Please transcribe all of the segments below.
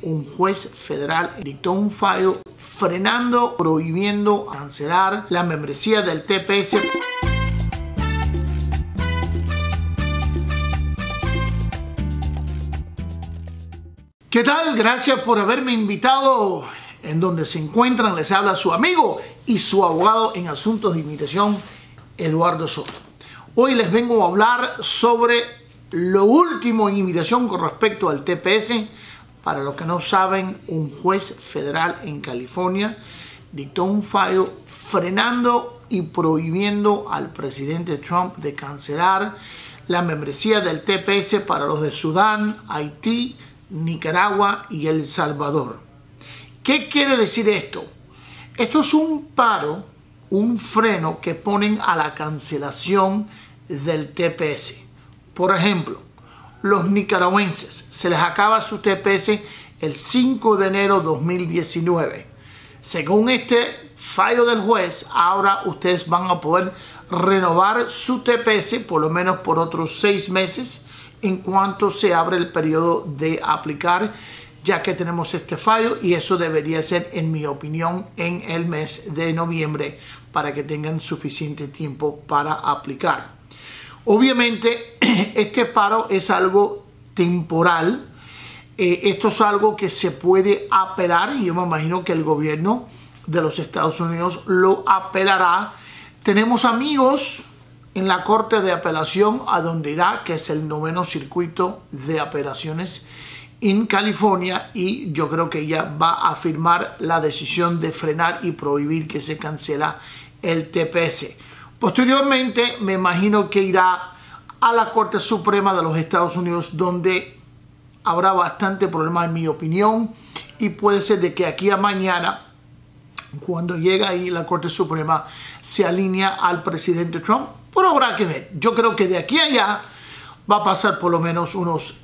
un juez federal dictó un fallo frenando, prohibiendo cancelar la membresía del TPS. ¿Qué tal? Gracias por haberme invitado. En donde se encuentran les habla su amigo y su abogado en asuntos de inmigración, Eduardo Soto. Hoy les vengo a hablar sobre lo último en inmigración con respecto al TPS. Para los que no saben, un juez federal en California dictó un fallo frenando y prohibiendo al presidente Trump de cancelar la membresía del TPS para los de Sudán, Haití, Nicaragua y El Salvador. ¿Qué quiere decir esto? Esto es un paro, un freno que ponen a la cancelación del TPS. Por ejemplo, los nicaragüenses, se les acaba su TPS el 5 de enero de 2019. Según este fallo del juez, ahora ustedes van a poder renovar su TPS por lo menos por otros 6 meses en cuanto se abre el periodo de aplicar, ya que tenemos este fallo, y eso debería ser, en mi opinión, en el mes de noviembre para que tengan suficiente tiempo para aplicar. Obviamente, este paro es algo temporal. Esto es algo que se puede apelar y yo me imagino que el gobierno de los Estados Unidos lo apelará. Tenemos amigos en la Corte de Apelación a donde irá, que es el 9º Circuito de Apelaciones en California, y yo creo que ella va a firmar la decisión de frenar y prohibir que se cancela el TPS. Posteriormente, me imagino que irá a la Corte Suprema de los Estados Unidos, donde habrá bastante problema, en mi opinión, y puede ser de que aquí a mañana, cuando llega ahí la Corte Suprema, se alinea al presidente Trump, pero habrá que ver. Yo creo que de aquí a allá va a pasar por lo menos unos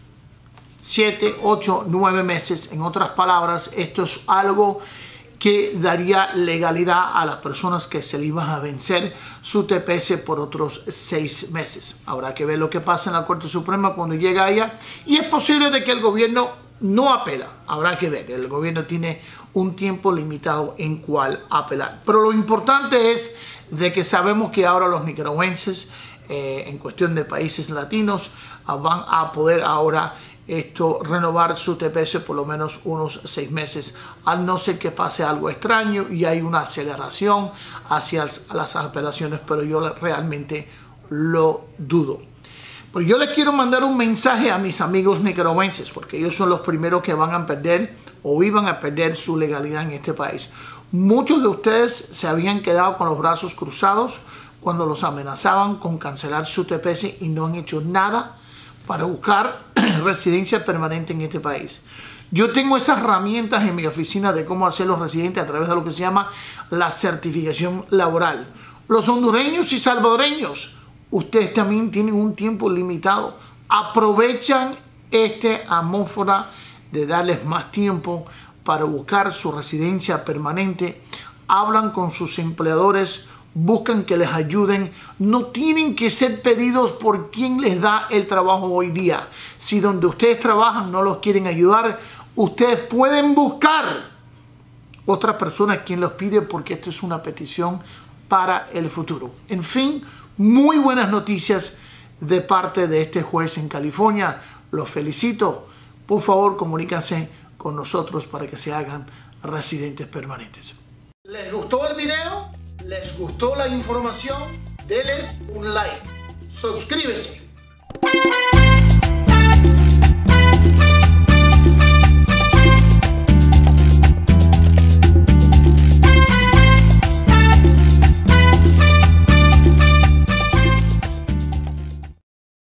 7, 8, 9 meses. En otras palabras, esto es algo que daría legalidad a las personas que se le iban a vencer su TPS por otros 6 meses. Habrá que ver lo que pasa en la Corte Suprema cuando llega allá, y es posible de que el gobierno no apela. Habrá que ver. El gobierno tiene un tiempo limitado en cuál apelar. Pero lo importante es de que sabemos que ahora los nicaragüenses, en cuestión de países latinos, van a poder ahora renovar su TPS por lo menos unos 6 meses, al no ser que pase algo extraño y hay una aceleración hacia las apelaciones, pero yo realmente lo dudo. Pero yo les quiero mandar un mensaje a mis amigos nicaragüenses, porque ellos son los primeros que van a perder o iban a perder su legalidad en este país. Muchos de ustedes se habían quedado con los brazos cruzados cuando los amenazaban con cancelar su TPS y no han hecho nada para buscar residencia permanente en este país. Yo tengo esas herramientas en mi oficina de cómo hacerlos residentes a través de lo que se llama la certificación laboral. Los hondureños y salvadoreños, ustedes también tienen un tiempo limitado. Aprovechan este amófora de darles más tiempo para buscar su residencia permanente. Hablan con sus empleadores, buscan que les ayuden. No tienen que ser pedidos por quien les da el trabajo hoy día. Si donde ustedes trabajan no los quieren ayudar, ustedes pueden buscar otras personas quien los pide, porque esto es una petición para el futuro. En fin, muy buenas noticias de parte de este juez en California. Los felicito. Por favor, comuníquense con nosotros para que se hagan residentes permanentes. ¿Les gustó el video? ¿Les gustó la información? Denles un like. Suscríbese.